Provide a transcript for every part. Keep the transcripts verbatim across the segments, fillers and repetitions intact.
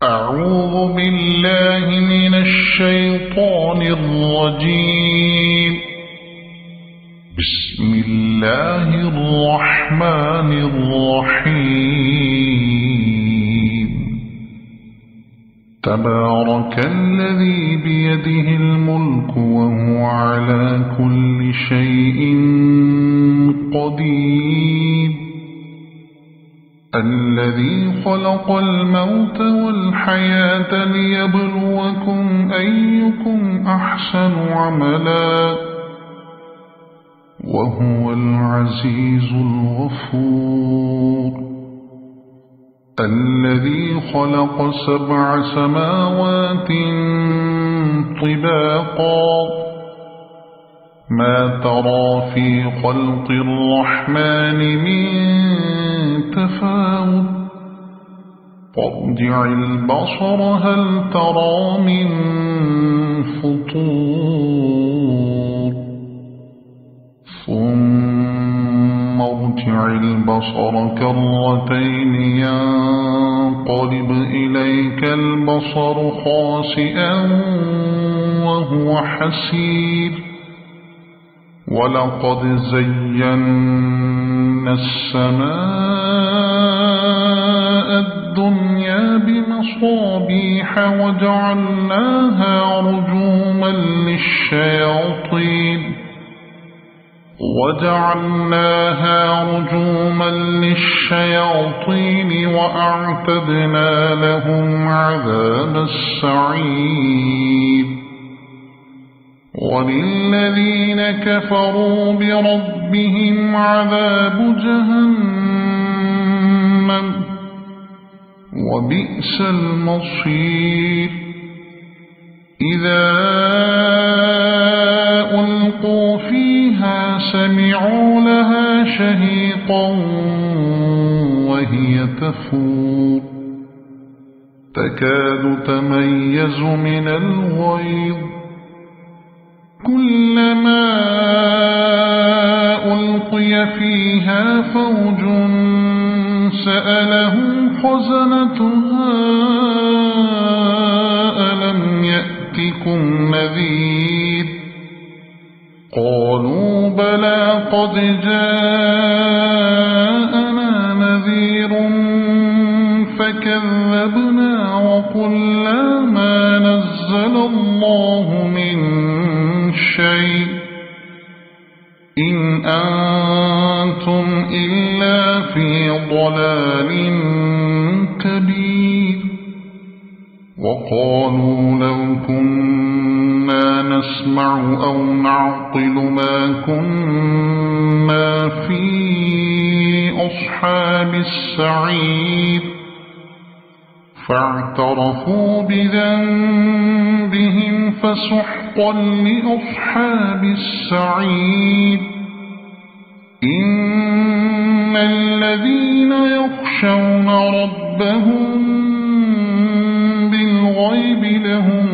أعوذ بالله من الشيطان الرجيم. بسم الله الرحمن الرحيم. تبارك الذي بيده الملك وهو على كل شيء قدير. الذي خلق الموت والحياة ليبلوكم أيكم أحسن عملا وهو العزيز الغفور. الذي خلق سبع سماوات طباقا ما ترى في خلق الرحمن من تفاوت فارجع البصر هل ترى من فطور ثم ارجع البصر كرتين ينقلب إليك البصر خاسئا وهو حسير. ولقد زينا السماء الدنيا بمصابيح وجعلناها رجوما للشياطين وجعلناها رجوما للشياطين وأعتدنا لهم عذاب السعير. وللذين كفروا بربهم عذاب جهنم وبئس المصير. إذا ألقوا فيها سمعوا لها شهيقا وهي تفور تكاد تميز من الغيظ. كلما ألقي فيها فوج سألهم خزنتها ألم يأتكم نذير قالوا بلى قد جاءنا نذير فكذبنا وقلنا ما نزل الله من شيء إن أنتم إلا في ضلال كبير. وقالوا لو كنا نسمع أو نعقل ما كنا في أصحاب السعير فاعترفوا بذنبهم فسحقا لأصحاب السعير. إن الذين يخشون ربهم بالغيب لهم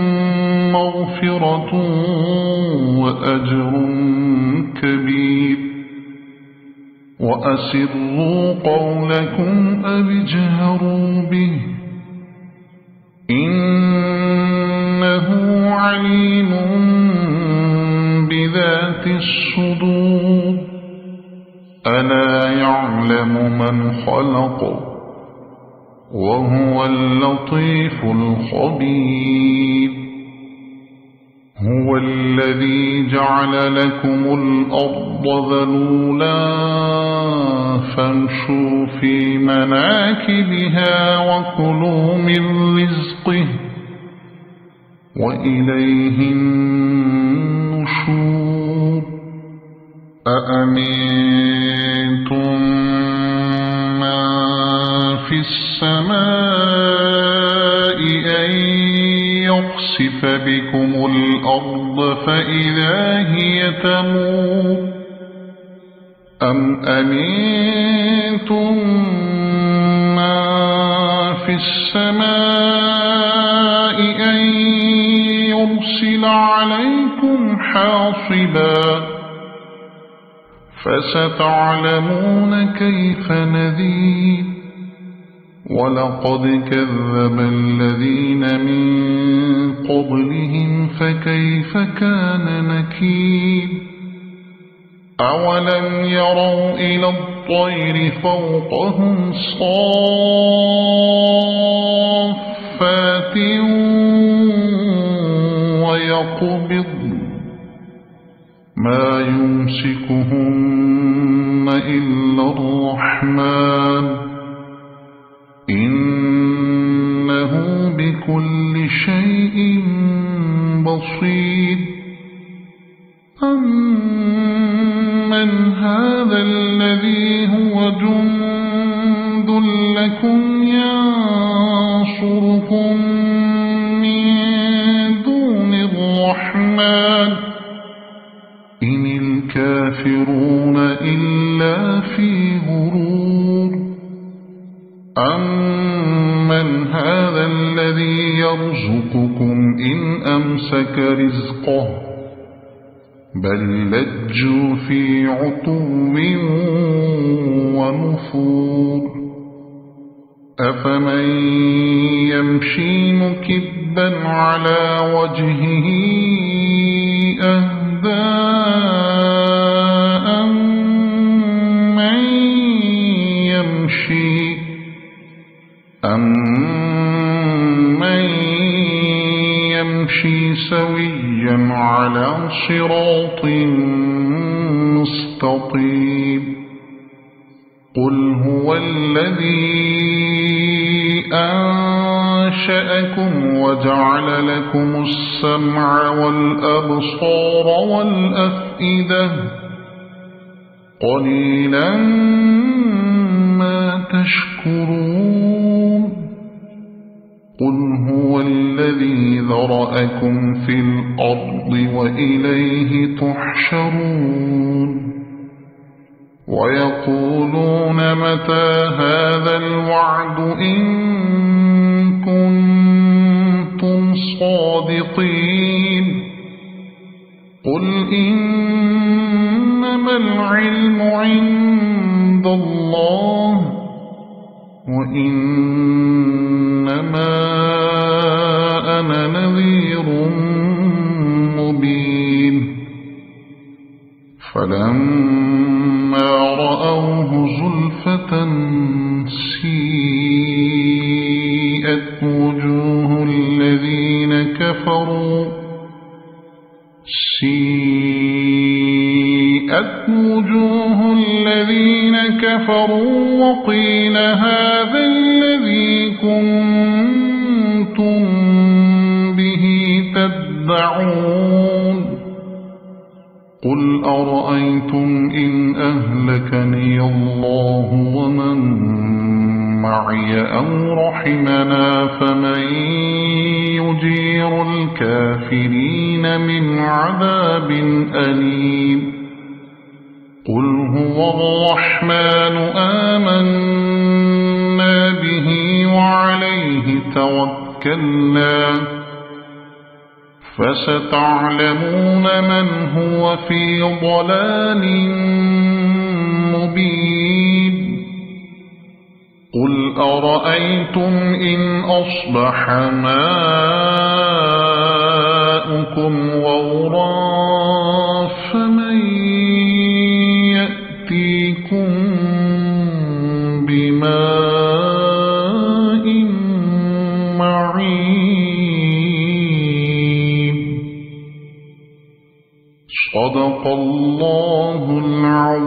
مغفرة وأجر كبير. وأسروا قولكم أو اجهروا به إنه عليم بذات الصدور. ألا يعلم من خلق وهو اللطيف الخبير. هو الذي جعل لكم الأرض ذلولا فامشوا في مناكبها وكلوا من رزقه وإليه النشور. أأمنتم من في السماء أن يخسف بكم الأرض فإذا هي تمور أم أمنتم من في السماء أن يرسل عليكم حاصبا فستعلمون كيف نذير ولقد كذب الذين من قبلهم فكيف كان نكير أولم يروا إلى الطير فوقهم صافات ويقبض ما يمسكهن إلا الرحمن إنه بكل شيء بصير أمن هذا الذي هو جند لكم ينصركم من دون الرحمن إن الكافرون إلا في غرور أمن هذا الذي يرزقكم إن أمسك رزقه بل لجوا في عتو ونفور أفمن يمشي مكبا على وجهه أهدى أمن يمشي أمن يمشي سويا على صراط مستقيم قل هو الذي أنشأكم وجعل لكم السمع والأبصار والأفئدة قليلا ما تشكرون قل هو الذي ذرأكم في الأرض وإليه تحشرون ويقولون متى هذا الوعد إن كنتم صادقين قل إنما العلم عند الله وإنما أنا نذير مبين فلما رأوه زلفة سيئت وجوه الذين كفروا سيئت وجوه الذين كفروا وقيل هذا الذي كنتم به تدعون قل أرأيتم إن أهلكني الله ومن معي أو رحمنا فمن يجير الكافرين من عذاب أليم قل هو الرحمن آمنا به وعليه توكلنا فستعلمون من هو في ضلال مبين قل أرأيتم إن أصبح ماؤكم غورا فمن يأتيكم بماء معين صدق الله العظيم.